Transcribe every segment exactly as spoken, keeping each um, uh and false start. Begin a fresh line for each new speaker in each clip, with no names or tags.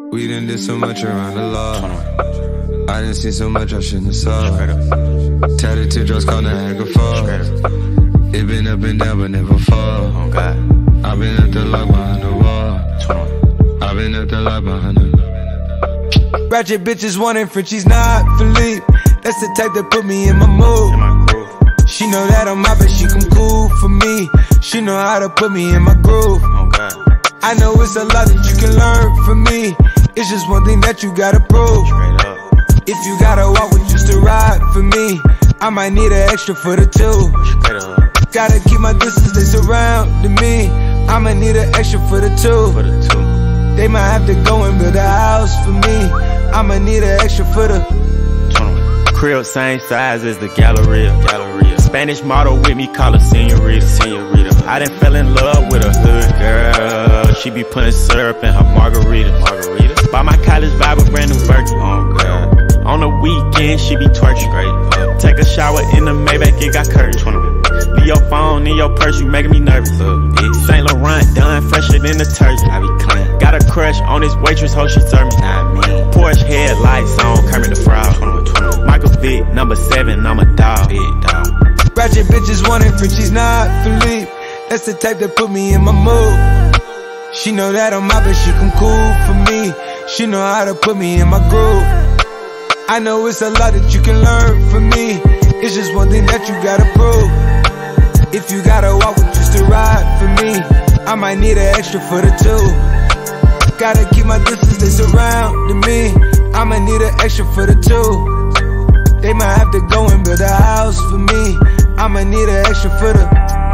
We done did so much around the law. I done seen so much I shouldn't have saw. Tatted teardrops called Niagara Falls. It been up and down but never fall. Oh God. I been up the lock behind the wall. I been up the lock behind the. Ratchet bitches wanting Frenchy's not Philippe. That's the type that put me in my mood. She know that I'm out, but she come cool for me. She know how to put me in my groove. Oh God. I know it's a lot that you can learn from me. It's just one thing that you gotta prove. If you gotta walk with just to ride for me, I might need an extra for the two. Gotta keep my distance, they surroundin' me. I'ma need an extra for the two. They might have to go and build a house for me. I'ma need an extra for the
crib, same size as the Galleria. Galleria. Spanish model with me, call her senorita. Senorita. I done fell in love with a hood girl. She be putting syrup in her margarita. Margarita. Buy my college vibe a brand new Virgin. Oh God. On the weekend, she be twerking. Great. Take a shower in the Maybach, it got curtains. Leave your phone in your purse, you making me nervous. Saint Laurent done fresher than detergent. I be clean. Got a crush on this waitress, hoe she serve me. Not me. Porsche headlights on, Kermit the Frog. Michael Vick, number seven, I'm a dog. Big dog.
Ratchet bitches wanting Frenchy's not Philippe. That's the type that put me in my mood. She know that I'm out, but she come cool for me. She know how to put me in my groove. I know it's a lot that you can learn from me. It's just one thing that you gotta prove. If you gotta walk with just to ride for me, I might need an extra for the two. Gotta keep my distance, they surroundin' me. I'ma need an extra for the two. They might have to go and build a house for me. I'ma need an extra for the.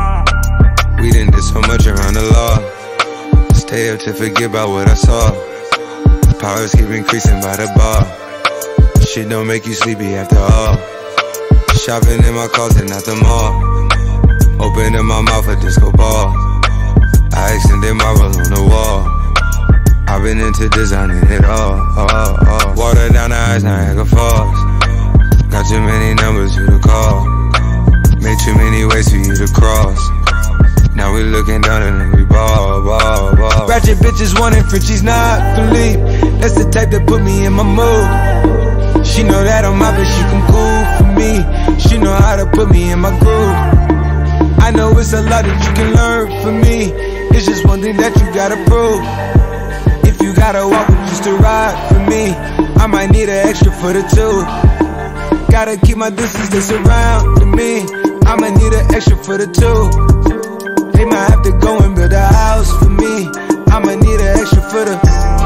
We done did so much around the law. Stay up to forget about what I saw. Powers keep increasing by the bar. Shit don't make you sleepy after all. Shopping in my closet, not the mall. Opening my mouth a disco ball. I extended marble on the wall. I've been into designing it all, all, all. Water down the eyes, Niagara Falls. Got too many numbers for you to call. Made too many ways for you to cross. Now we looking down and we ball, ball, ball. Ratchet bitches wanting Frenchy's not Philippe. That's the type that put me in my mood. She know that I'm out, but she come cool for me. She know how to put me in my groove. I know it's a lot that you can learn from me. It's just one thing that you gotta prove. If you gotta walk with just to ride for me, I might need an extra for the two. Gotta keep my distance, they surroundin' me. I'ma need an extra for the two. They might have to go and build a house for me. I'ma need an extra for the.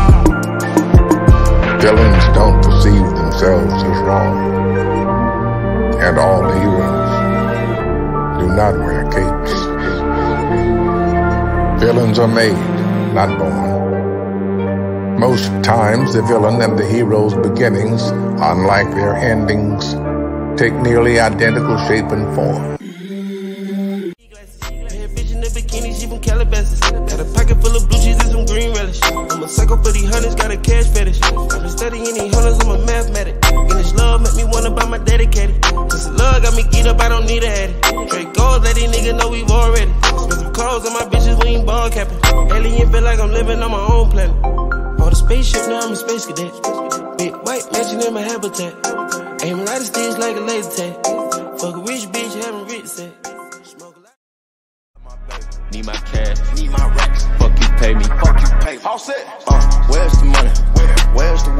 Villains don't perceive themselves as wrong, and all heroes do not wear capes. Villains are made, not born. Most times the villain and the hero's beginnings, unlike their endings, take nearly identical shape and form.
Got a pocket full of blue cheese and some green relish. I'm a psycho for these hunters, got a cash fetish. I've been studying these hunters, I'm a mathematic. And this love make me wanna buy my dedicated. This love got me geeked up, I don't need a addy. Straight goals, let these niggas know we've already. Spend some clothes on my bitches, we ain't ball capping. Alien feel like I'm living on my own planet. Bought a spaceship, now I'm a space cadet. Big white mansion in my habitat. Aiming light sticks like a laser tag. Fuck a rich bitch, having rich sex.
Need my cash, need my racks. Fuck you, pay me.
Fuck you, pay me. All set.
Uh, where's the money?
Where?
Where's the